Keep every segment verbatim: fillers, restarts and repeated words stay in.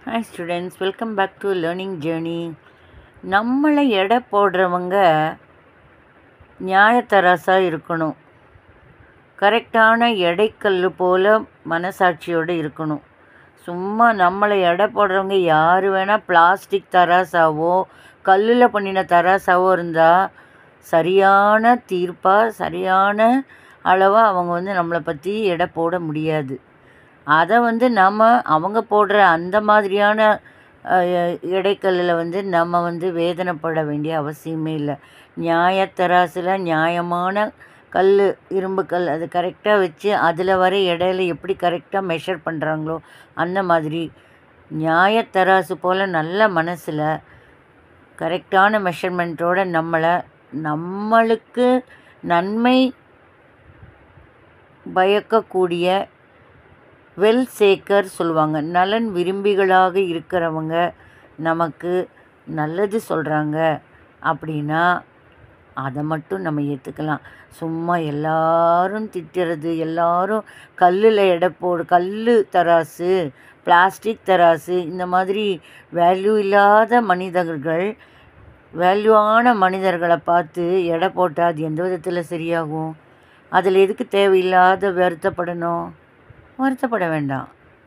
Hi students, welcome back to learning journey. நம்மளை எடை போடுறவங்க நியாயத்தராசாக இருக்கணும். கரெக்டான எடைக்கல் போல் மனசாட்சியோடு இருக்கணும். சும்மா நம்மளை எடை போடுறவங்க யார் வேணால் பிளாஸ்டிக் தராசாவோ கல்லில் பண்ணின தராசாவோ இருந்தால் சரியான தீர்ப்பாக சரியான அளவாக அவங்க வந்து நம்மளை பற்றி எடை போட முடியாது. அதை வந்து நம்ம அவங்க போடுற அந்த மாதிரியான எடைக்கல்லில் வந்து நம்ம வந்து வேதனைப்பட வேண்டிய அவசியமே இல்லை. நியாயத்தராசில் நியாயமான கல், இரும்பு கல், அது கரெக்டாக வச்சு அதில் வர எடையில் எப்படி கரெக்டாக மெஷர் பண்ணுறாங்களோ அந்த மாதிரி நியாயத்தராசு போல் நல்ல மனசில் கரெக்டான மெஷர்மெண்ட்டோடு நம்மளை நம்மளுக்கு நன்மை பயக்கக்கூடிய வெல் சேக்கர் சொல்லுவாங்க, நலன் விரும்பிகளாக இருக்கிறவங்க நமக்கு நல்லது சொல்கிறாங்க அப்படின்னா அதை மட்டும் நம்ம ஏற்றுக்கலாம். சும்மா எல்லாரும் திட்டுறது, எல்லாரும் கல்லில் எடை போடு, கல் தராசு, பிளாஸ்டிக் தராசு, இந்த மாதிரி வேல்யூ இல்லாத மனிதர்கள் வேல்யூவான மனிதர்களை பார்த்து எடை போட்டால் அது எந்த விதத்தில் சரியாகும்? அதில் எதுக்கு தேவையில்லாத வருத்தப்படணும்? வருத்தப்பட வேண்டாம்.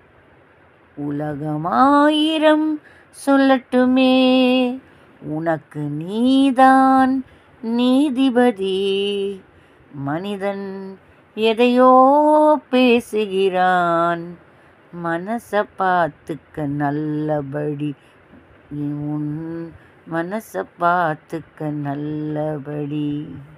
உலகமாயிரம் சொல்லட்டுமே, உனக்கு நீதான் நீதிபதி. மனிதன் எதையோ பேசுகிறான், மனசை பார்த்துக்க நல்லபடி. உன் மனசை பார்த்துக்க நல்லபடி.